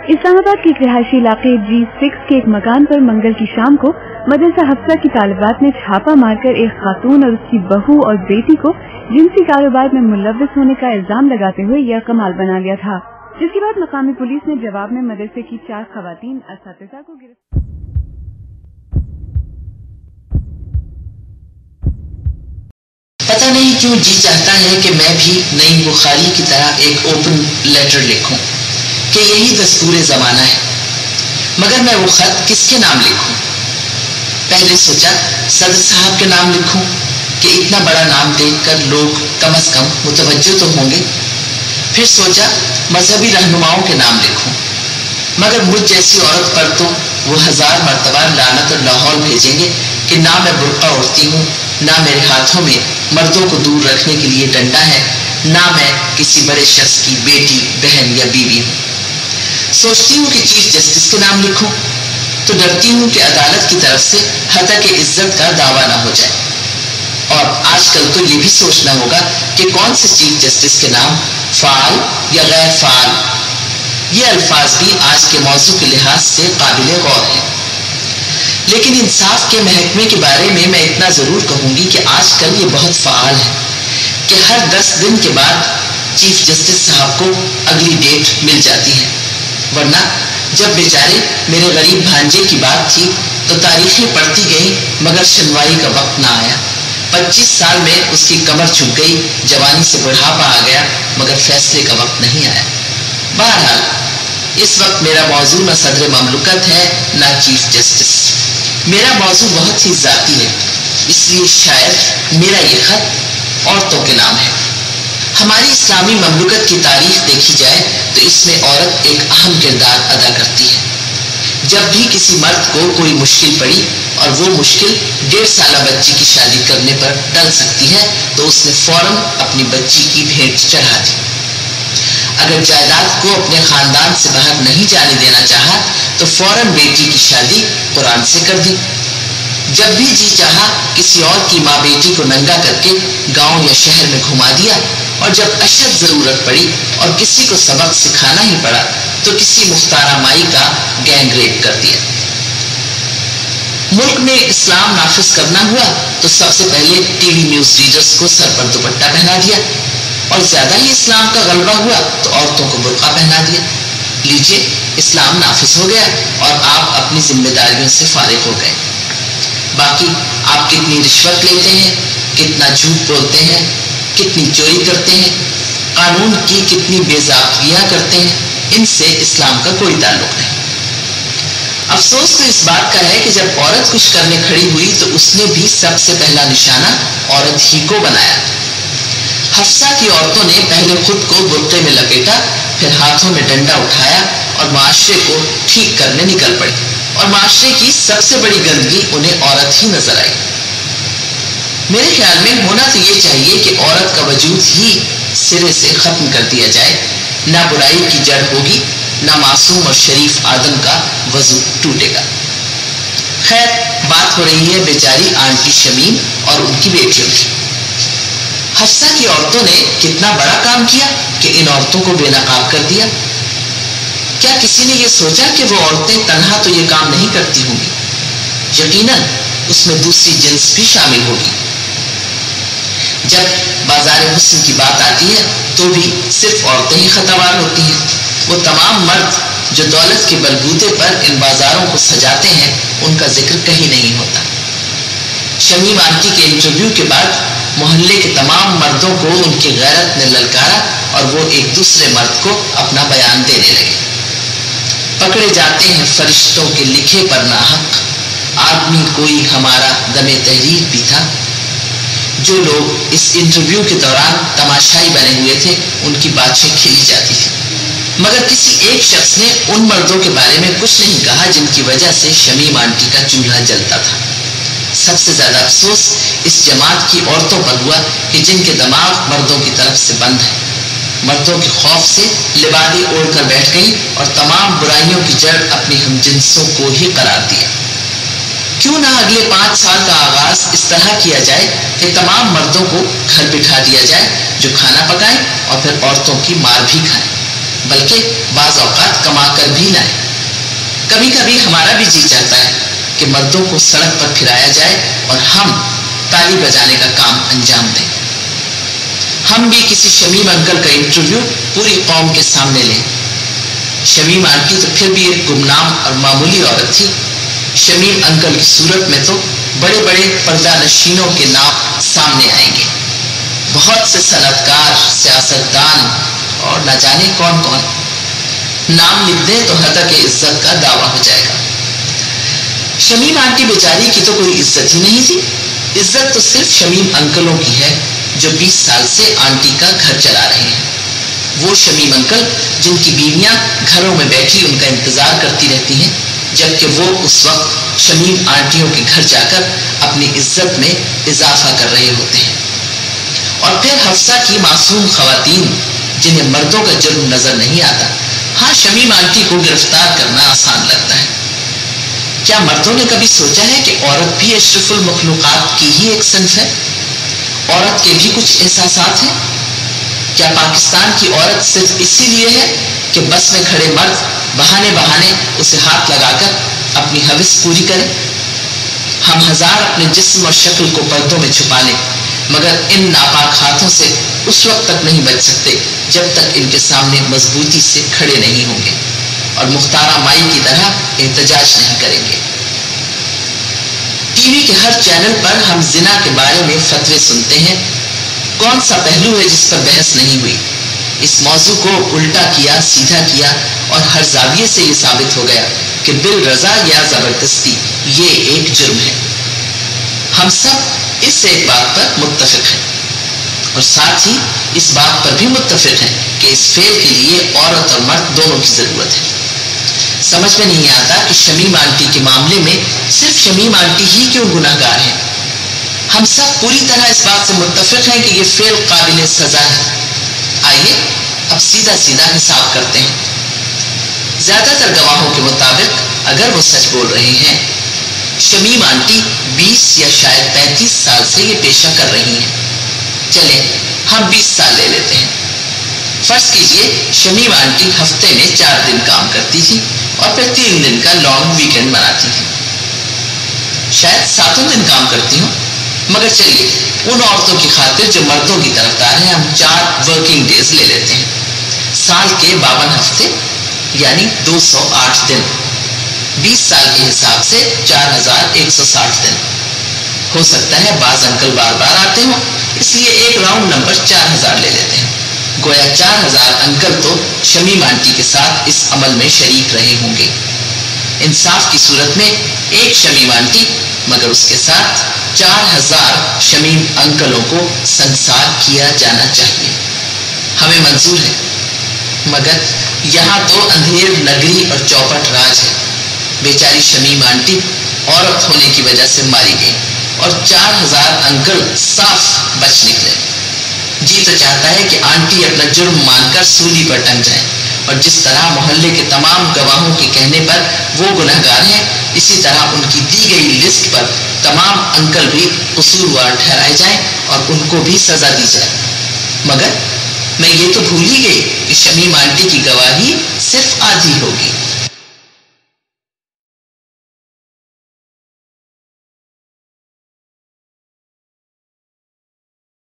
इस्लामाबाद के एक रिहायशी इलाके G6 के एक मकान पर मंगल की शाम को मदरसा हफ्सा की तालिबात ने छापा मारकर एक खातून और उसकी बहू और बेटी को जिनसी कारोबार में मुलव्वस होने का इल्जाम लगाते हुए यह कमाल बना लिया था, जिसके बाद मकामी पुलिस ने जवाब में मदरसे की 4 खवातीन असातिज़ा को गिरफ्तार। पता नहीं क्यों जी चाहता है कि मैं भी नई बुखारी की तरह एक ओपन लेटर लिखूं कि यही दस्तूर ज़माना है, मगर मैं वो खत किसके नाम लिखूं? पहले सोचा सदर साहब के नाम लिखूं कि इतना बड़ा नाम देखकर लोग कम से कम मुतवज्जो तो होंगे। फिर सोचा मजहबी रहनुमाओं के नाम लिखूं, मगर मुझ जैसी औरत पर तो वो 1000 मरतबा लानत और लाहौल भेजेंगे कि ना मैं बुर्का ओढ़ती हूँ, ना मेरे हाथों में मर्दों को दूर रखने के लिए डंडा है, ना मैं किसी बड़े शख्स की बेटी, बहन या बीवी हूँ। सोचती हूँ कि चीफ जस्टिस के नाम लिखूं तो डरती हूँ कि अदालत की तरफ से हतक इज्जत का दावा ना हो जाए। और आजकल तो ये भी सोचना होगा कि कौन से चीफ जस्टिस के नाम फाल या गैर फाल, ये अल्फाज भी आज के मौजू के लिहाज से काबिल गौर है। लेकिन इंसाफ के महकमे के बारे में मैं इतना जरूर कहूंगी कि आजकल ये बहुत फाल है कि हर 10 दिन के बाद चीफ जस्टिस साहब को अगली डेट मिल जाती है, वरना जब बेचारे मेरे गरीब भांजे की बात थी तो तारीखें पढ़ती गई मगर सुनवाई का वक्त ना आया। 25 साल में उसकी कमर झुक गई, जवानी से बुढ़ापा आ गया, मगर फैसले का वक्त नहीं आया। बहरहाल इस वक्त मेरा मौजू न सदर ममलुकत है न चीफ जस्टिस, मेरा मौजू बहुत ही जाती है, इसलिए शायद मेरा ये खत औरतों के नाम है। हमारी इस्लामी ममलुकत की तारीख देखी जाए तो इसमें औरत एक अहम किरदार अदा करती है। जब भी किसी मर्द को कोई मुश्किल पड़ी और वो मुश्किल 1.5 साल बच्ची की शादी करने पर टल सकती है तो उसने फौरन अपनी बच्ची की भेंट चढ़ा दी। अगर जायदाद को अपने खानदान से बाहर नहीं जाने देना चाहा तो फौरन बेटी की शादी कुरान से कर दी। जब भी जी चाहा किसी और की माँ बेटी को नंगा करके गांव या शहर में घुमा दिया, और जब अशद जरूरत पड़ी और किसी को सबक सिखाना ही पड़ा तो किसी मुख्तारा माई का गैंग रेप कर दिया। मुल्क में इस्लाम नाफिज करना हुआ तो सबसे पहले टीवी न्यूज रीडर्स को सर पर दुपट्टा पहना दिया, और ज्यादा ही इस्लाम का गलबा हुआ तो औरतों को बुर्का पहना दिया। लीजिए, इस्लाम नाफिज हो गया और आप अपनी जिम्मेदारियों से फारिग हो गए। बाकी आप कितनी रिश्वत लेते हैं, कितना झूठ बोलते हैं, कितनी चोरी करते हैं, कानून की कितनी बेज़ाब्तियां करते हैं, इनसे इस्लाम का कोई ताल्लुक नहीं। अफसोस तो इस बात का है कि जब औरत कुछ करने खड़ी हुई तो उसने भी सबसे पहला निशाना औरत ही को बनाया। हफ्सा की औरतों ने पहले खुद को बुर्के में लपेटा, फिर हाथों में डंडा उठाया और माशरे को ठीक करने निकल पड़ी, और माशरे की सबसे बड़ी गंदगी उन्हें औरत ही नजर आई। मेरे ख्याल में होना तो ये चाहिए कि औरत का वजूद ही सिरे से खत्म कर दिया जाए, ना बुराई की जड़ होगी, ना मासूम और शरीफ आदम का वजू टूटेगा। खैर, बात हो रही है बेचारी आंटी शमीम और उनकी बेटियों की। हफ्सा की औरतों ने कितना बड़ा काम किया कि इन औरतों को बेनकाब कर दिया। क्या किसी ने ये सोचा कि वो औरतें तन्हा तो ये काम नहीं करती होंगी? यकीनन उसमें दूसरी जिन्स भी शामिल होगी। जब बाजार हुस्न की बात आती है तो भी सिर्फ औरतें ही खतावार होती हैं। वो तमाम मर्द जो दौलत के बलबूते पर इन बाजारों को सजाते हैं, उनका जिक्र कहीं नहीं होता। शमीम आंटी के इंटरव्यू के बाद मोहल्ले के तमाम मर्दों को उनकी गैरत ने ललकारा और वो एक दूसरे मर्द को अपना बयान देने लगे। पकड़े जाते हैं फरिश्तों के लिखे पर नाहक, आदमी कोई हमारा दमे तहरीर भी था। जो लोग इस इंटरव्यू के दौरान तमाशाई बने हुए थे, उनकी बातें खिली जाती थी, मगर किसी एक शख्स ने उन मर्दों के बारे में कुछ नहीं कहा जिनकी वजह से शमीम आंटी का चूल्हा जलता था। सबसे ज्यादा अफसोस इस जमात की औरतों पर हुआ कि जिनके दिमाग मर्दों की तरफ से बंद है, मर्दों के खौफ से लिबादे ओढ़कर बैठ गई और तमाम बुराइयों की जड़ अपनी हमजिन्सों को ही करार दिया। क्यों ना अगले 5 साल का आगाज इस तरह किया जाए कि तमाम मर्दों को घर बिठा दिया जाए जो खाना पकाएं और फिर औरतों की मार भी खाएं। बल्कि बाज औकात कमा कर भी लाए। कभी कभी हमारा भी जी चाहता है कि मर्दों को सड़क पर फिराया जाए और हम ताली बजाने का काम अंजाम दें। हम भी किसी शमीम अंकल का इंटरव्यू पूरी कौम के सामने लें। शमीम आंटी तो फिर भी एक गुमनाम और मामूली औरत थी। शमीम अंकल की सूरत में तो बड़े बड़े पर्दा नशीनों के नाम सामने आएंगे। बहुत से सनतकार, सियासतदान और न जाने कौन कौन। नाम लिख दें तो हदक इज्जत का दावा हो जाएगा। शमीम आंटी बेचारी की तो कोई इज्जत ही नहीं थी। इज्जत तो सिर्फ शमीम अंकलों की है जो 20 साल से आंटी का घर चला रहे हैं। वो शमीम अंकल जिनकी बीवियां घरों में बैठी उनका इंतजार करती रहती हैं, जबकि वो उस वक्त शमीम आंटियों के घर जाकर अपनी इज्जत में इजाफा कर रहे होते हैं। और फिर हफ्सा की मासूम खवातीन जिन्हें मर्दों का जुर्म नजर नहीं आता। हाँ, शमीम आंटी को गिरफ्तार करना आसान लगता है। क्या मर्दों ने कभी सोचा है कि औरत भी अशरफुल मखलूकात की ही एक सिंफ है? औरत के भी कुछ एहसासात हैं। क्या पाकिस्तान की औरत सिर्फ इसीलिए है कि बस में खड़े मर्द बहाने बहाने उसे हाथ लगाकर अपनी हविस पूरी करें? हम हजार अपने जिस्म और शक्ल को पर्दों में छुपा लें, मगर इन नापाक हाथों से उस वक्त तक नहीं बच सकते जब तक इनके सामने मजबूती से खड़े नहीं होंगे और मुख्तारा माई की तरह एहतजाज नहीं करेंगे। टीवी के हर चैनल पर हम जिना के बारे में फतवे सुनते हैं। कौन सा पहलू है जिस पर बहस नहीं हुई? इस मौजू को उल्टा किया, सीधा किया और हर जाविये से यह साबित हो गया कि बिल रजा या जबरदस्ती ये एक जुर्म है। हम सब इस एक बात पर मुत्तफिक हैं और साथ ही इस बात पर भी मुत्तफिक हैं कि इस फेल के लिए औरत और मर्द दोनों की जरूरत है। समझ में नहीं आता कि शमीम आंटी के मामले में सिर्फ शमीम आंटी ही क्यों गुनाहगार है। हम सब पूरी तरह इस बात से मुत्तफिक हैं कि ये फेल काबिल सजा है। आइए अब सीधा सीधा हिसाब करते हैं। ज्यादातर गवाहों के मुताबिक अगर वो सच बोल रहे हैं, शमीम आंटी 20 या शायद 35 साल से ये पेशा कर रही हैं। चले हम 20 साल ले लेते हैं। फर्ज कीजिए शमीम आंटी हफ्ते में 4 दिन काम करती थी और फिर 3 दिन का लॉन्ग वीकेंड मनाती थी। शायद 7वें दिन काम करती हूँ, मगर चलिए उन औरतों की खातिर जो मर्दों की तरफदार हैं, हम 4 वर्किंग डेज ले लेते हैं। साल के 52 हफ्ते यानी 208 दिन। 20 साल के हिसाब से 4160 दिन। हो सकता है बाज अंकल बार बार आते हो, इसलिए एक राउंड नंबर 4000 ले लेते हैं। गोया 4000 अंकल तो शमीम आंटी के साथ इस अमल में शरीक रहे होंगे। इंसाफ की सूरत में एक शमीम आंटी, मगर उसके साथ 4000 शमीम अंकलों को संसार किया जाना चाहिए। हमें मंजूर है, मगर यहाँ तो अंधेर नगरी और चौपट राज है। बेचारी शमीम आंटी औरत होने की वजह से मारी गई और 4000 अंकल साफ बच निकले। जी तो चाहता है कि आंटी अपना जुर्म मानकर सूली पर टंग जाए और जिस तरह मोहल्ले के तमाम गवाहों के कहने पर वो गुनहगार हैं, इसी तरह उनकी दी गई लिस्ट पर तमाम अंकल भी कसूरवार ठहराए जाएं और उनको भी सजा दी जाए। मगर मैं ये तो भूल ही गई कि शमीम आंटी की गवाही सिर्फ आधी होगी।